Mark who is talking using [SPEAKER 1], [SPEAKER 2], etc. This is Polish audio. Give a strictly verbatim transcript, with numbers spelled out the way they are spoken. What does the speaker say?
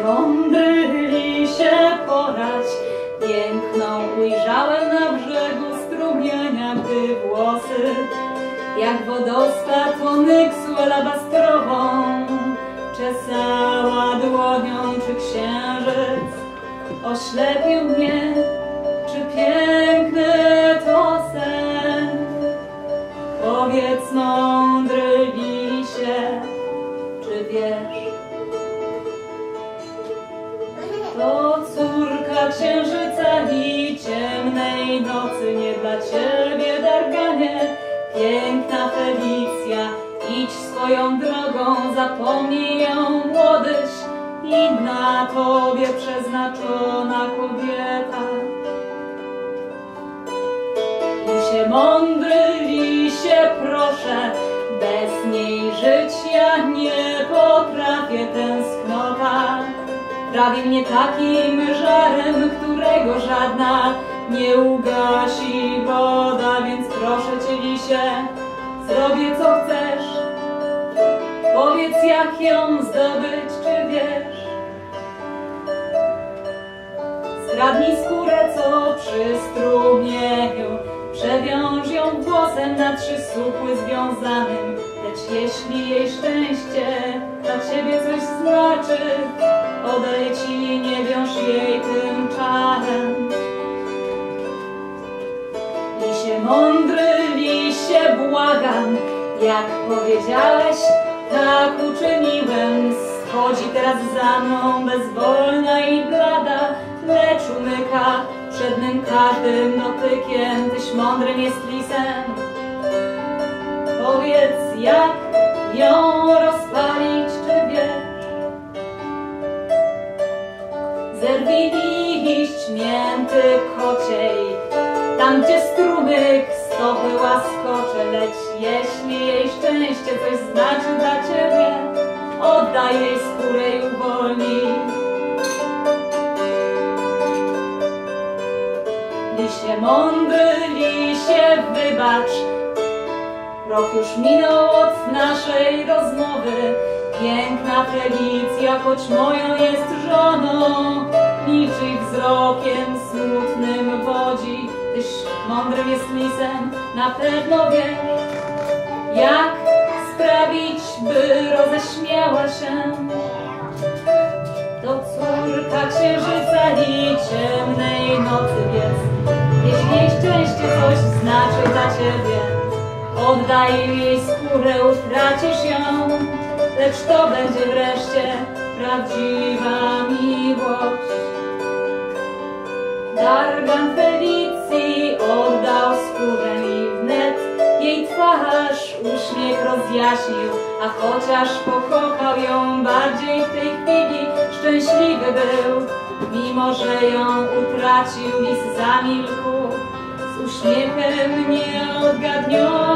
[SPEAKER 1] mądry lisie porać, piękną ujrzałem na brzegu strumienia, gdy włosy jak wodospad onyxu alabastrową czesała dłonią. Czy księżyc oślepił mnie, czy piękny to sen? Powiedz, mądry lisie, czy wiesz? To córka księżyca i ciemnej nocy, nie dla ciebie, Darganie, piękna Felicja. Idź swoją drogą, zapomnij ją, młodyś, inna tobie przeznaczona kobieta. Lisie mądry, lisie proszę, bez niej żyć ja nie potrafię, tęsknota prawi mnie takim żarem, którego żadna nie ugasi woda. Więc proszę cię, lisie, zrobię co chcesz, powiedz, jak ją zdobyć, czy wiesz? Skradnij skórę, co przy strumieniu, przewiąż ją włosem na trzy słupły związanym. Lecz jeśli jej szczęście dla ciebie coś znaczy, odaję ci, nie wiąż jej tym czarem. Lisie mądry, lisie błagam, jak powiedziałeś, tak uczyniłem. Schodzi teraz za mną bezwolna i blada, lecz umyka przed mym każdym dotykiem. Tyś mądrym jest lisem, powiedz, jak ją rozpalić, czy wiesz? Zerwij liść mięty kociej, tam gdzie strumyk stopy łaskocze. Lecz jeśli jej szczęście coś znaczy dla ciebie, oddaj jej skórę i uwolnij. Lisie mądry, lisie wybacz, rok już minął od naszej rozmowy. Piękna Felicja, choć moją jest żoną, milczy i wzrokiem smutnym wodzi. Tyś mądrym jest lisem, na pewno wiesz, jak sprawić, by roześmiała się. To córka księżyca i ciemnej nocy, więc jeśli jej szczęście coś znaczy dla ciebie, oddaj jej skórę, utracisz ją, lecz to będzie wreszcie prawdziwa miłość. Dargan Felicji oddał skórę i wnet jej twarz uśmiech rozjaśnił, a chociaż pokochał ją bardziej w tej chwili, szczęśliwy był, mimo że ją utracił. Lis zamilkł z uśmiechem nieodgadnionym.